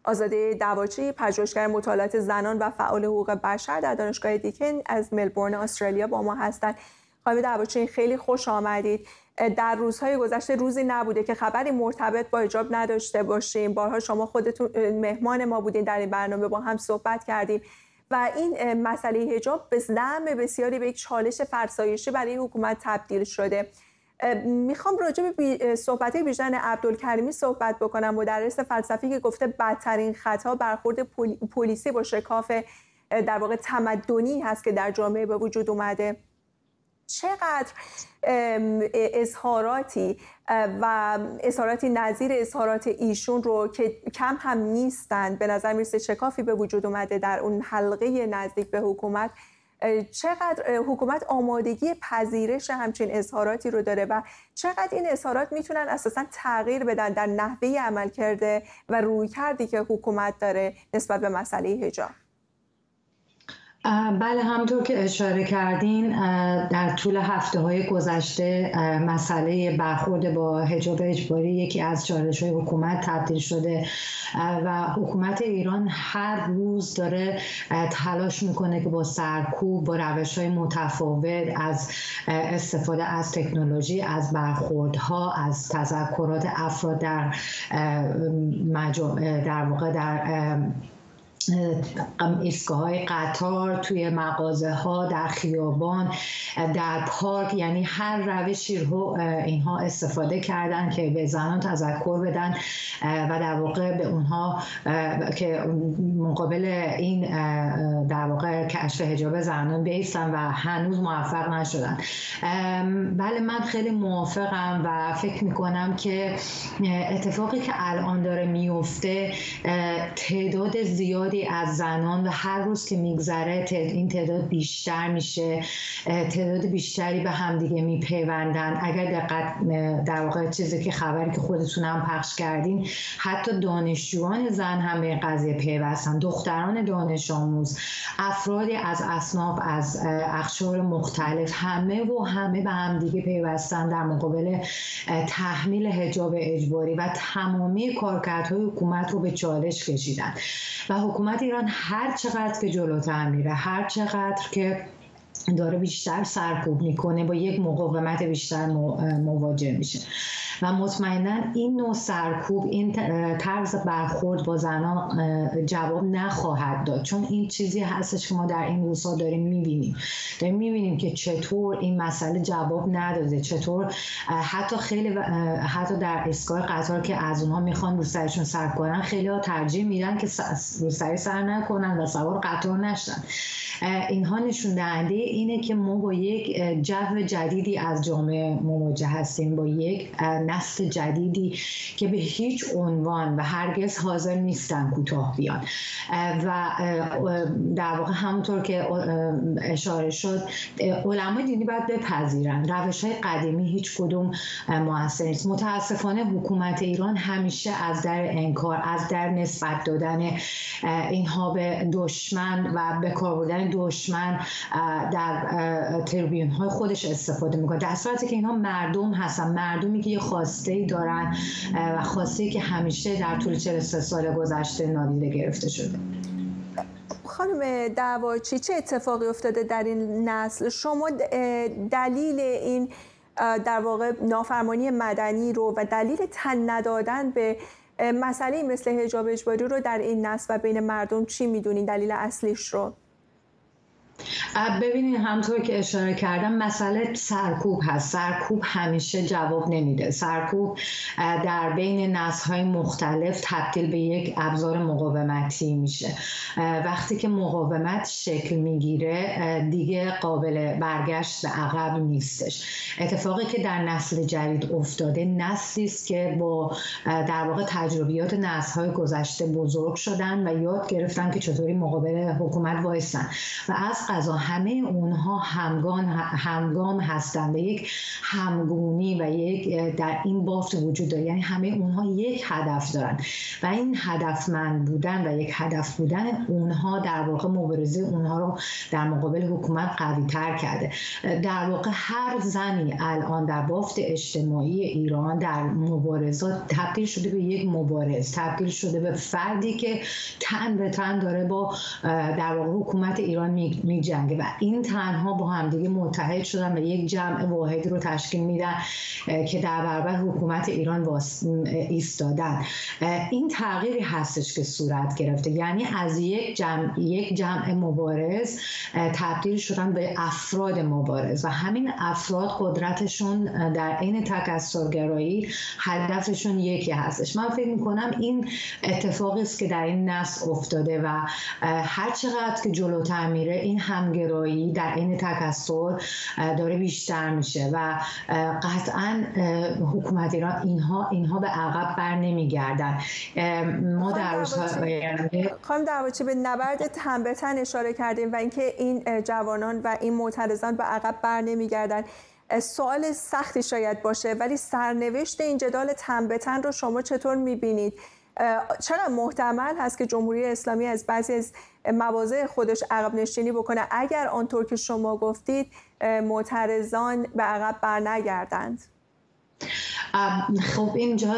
آزاده دواچی، پژوهشگر مطالعات زنان و فعال حقوق بشر در دانشگاه دیکن از ملبورن استرالیا با ما هستند. خانم دواچی، خیلی خوش آمدید. در روزهای گذشته روزی نبوده که خبری مرتبط با حجاب نداشته باشیم. بارها شما خودتون مهمان ما بودین، در این برنامه با هم صحبت کردیم و این مسئله حجاب به زعم بسیاری به یک چالش فرسایشی برای حکومت تبدیل شده. میخوام راجع به صحبت بیژن عبدالکریمی صحبت بکنم، مدرس فلسفی که گفته بدترین خطا برخورد پلیسی با شکاف در واقع تمدنی هست که در جامعه به وجود اومده. چقدر اظهاراتی نظیر اظهارات ایشون رو که کم هم نیستند، به نظر میرسه شکافی به وجود اومده در اون حلقه نزدیک به حکومت. چقدر حکومت آمادگی پذیرش همچین اظهاراتی رو داره و چقدر این اظهارات میتونن اساساً تغییر بدن در نحوه عملکرد و رویکردی که حکومت داره نسبت به مسئله حجاب؟ بله، همونطور که اشاره کردین در طول هفته‌های گذشته مسئله برخورد با حجاب اجباری یکی از چالش‌های حکومت تبدیل شده و حکومت ایران هر روز داره تلاش میکنه که با سرکوب، با روش‌های متفاوت از استفاده از تکنولوژی، از برخوردها، از تذکرات افراد در واقع در ایستگاه‌های قطار، توی مغازه‌ها، در خیابان، در پارک، یعنی هر روشی رو اینها استفاده کردن که به زنان تذکر بدن و در واقع به اونها که مقابل این در واقع کشف حجاب زنان بیستن و هنوز موفق نشدن. بله، من خیلی موافقم و فکر میکنم که اتفاقی که الان داره میفته، تعداد زیادی از زنان و هر روز که میگذره این تعداد بیشتر میشه، تعداد بیشتری به همدیگه میپیوندن. اگر دقت در واقع چیزی که خبری که خودتون هم پخش کردین، حتی دانشجویان زن هم به این قضیه پیوستن، دختران دانش آموز، افرادی از اصناف، از اقشار مختلف، همه به همدیگه پیوستن در مقابل تحمیل حجاب اجباری و تمامی کارکردهای حکومت رو به چالش کشیدن و حکومت ایران هر چقدر که جلوتر میره، هر چقدر که داره بیشتر سرکوب میکنه، با یک مقاومت بیشتر مواجه میشه و مطمئنا این نوع سرکوب، این طرز برخورد با زنان جواب نخواهد داد، چون این چیزی هستش که ما در این روزها داریم میبینیم که چطور این مسئله جواب نداده، چطور حتی در ایستگاه قطار که از اونها میخوان روسریشون سر کنن، خیلی ها ترجیح میدن که روسری سر نکنن و سوار قطار نشن. اینها نشون دهنده اینه که ما با یک جو جدیدی از جامعه مواجه هستیم، با یک نسل جدیدی که به هیچ عنوان و هرگز حاضر نیستن کوتاه بیان و در واقع همونطور که اشاره شد، علمای دینی باید بپذیرن روش‌های قدیمی هیچ کدوم موثر نیست. متاسفانه حکومت ایران همیشه از در انکار، از در نسبت دادن اینها به دشمن و به کار بردن دشمن در تریبیون‌های خودش استفاده میکنه، در صورتی که اینها مردم هستن، مردمی که یه خواسته‌ای دارن و خواسته‌ای که همیشه در طول 43 سال گذشته نادیده گرفته شده. خانم دواچی، چه اتفاقی افتاده در این نسل؟ شما دلیل این در واقع نافرمانی مدنی رو و دلیل تن ندادن به مسئله مثل حجاب اجباری رو در این نسل و بین مردم چی میدونین دلیل اصلیش رو؟ ببینید، همطور که اشاره کردم، مسئله سرکوب هست. سرکوب همیشه جواب نمیده. سرکوب در بین نسل‌های مختلف تبدیل به یک ابزار مقاومتی میشه. وقتی که مقاومت شکل میگیره دیگه قابل برگشت به عقب نیستش. اتفاقی که در نسل جدید افتاده، نسلی است که با در واقع تجربیات نسل‌های گذشته بزرگ شدن و یاد گرفتن که چطوری مقابل حکومت وایسن و از قضا همه اونها همگام هستند، به یک همگونی و یک در این بافت وجود داره. یعنی همه اونها یک هدف دارن و این هدفمند بودن و یک هدف بودن اونها در واقع مبارزه اونها رو در مقابل حکومت قوی تر کرده. در واقع هر زنی الان در بافت اجتماعی ایران در مبارزات تبدیل شده به یک مبارز، تبدیل شده به فردی که تن به تن داره با در واقع حکومت ایران می جنگه و این تنها با همدیگه متحد شدن و یک جمع واحد رو تشکیل میدن که در برابر حکومت ایران ایستادن. این تغییری هستش که صورت گرفته، یعنی از یک جمع مبارز تبدیل شدن به افراد مبارز و همین افراد قدرتشون در عین تکثرگرایی هدفشون یکی هستش. من فکر میکنم این اتفاقی است که در این نسل افتاده و هر چقدر که جلوتر میره این همگرایی در عین تکثر داره بیشتر میشه و قطعا حکومت ایران اینها به عقب بر نمیگردن. ما در خانم دعوچی به نبرد تن به تن اشاره کردیم و اینکه این جوانان و این معترضان به عقب بر نمیگردن. سوال سختی شاید باشه ولی سرنوشت این جدال تن به تن رو شما چطور میبینید؟ چرا محتمل هست که جمهوری اسلامی از بعضی از مواضع خودش عقب نشینی بکنه اگر آنطور که شما گفتید معترضان به عقب بر نگردند؟ خب اینجا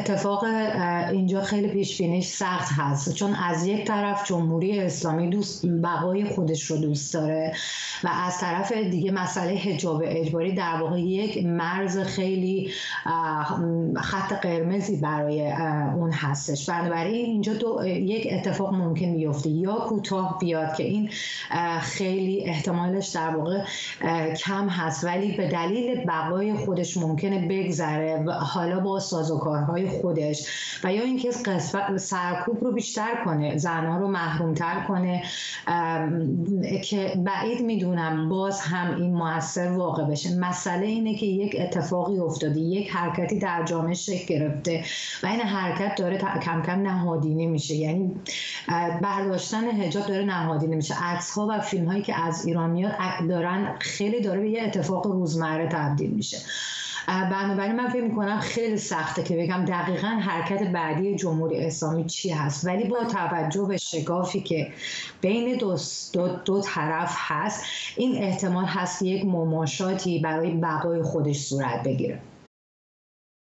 خیلی پیش بینیش سخت هست، چون از یک طرف جمهوری اسلامی بقای خودش رو دوست داره و از طرف دیگه مسئله حجاب اجباری در واقع یک مرز خیلی خط قرمزی برای اون هستش. بنابراین اینجا یک اتفاق ممکن بیفته، یا کوتاه بیاد که این خیلی احتمالش در واقع کم هست ولی به دلیل بقای خودش ممکنه بگذره و حالا با سازوکارهای خودش و یا اینکه سرکوب رو بیشتر کنه، زنها رو محرومتر کنه که بعید میدونم باز هم این مؤثر واقع بشه. مسئله اینه که یک اتفاقی افتاده، یک حرکتی در جامعه شکل گرفته و این حرکت داره کم کم نهادینه میشه، یعنی برداشتن حجاب داره نهادینه میشه. عکس‌ها و فیلم‌هایی که از ایران میاد داره به یه اتفاق روزمره تبدیل میشه. بنابراین من فکر می‌کنم خیلی سخته که بگم دقیقاً حرکت بعدی جمهوری اسلامی چی هست، ولی با توجه به شگافی که بین دو طرف هست این احتمال هست یک مماشاتی برای بقای خودش صورت بگیره.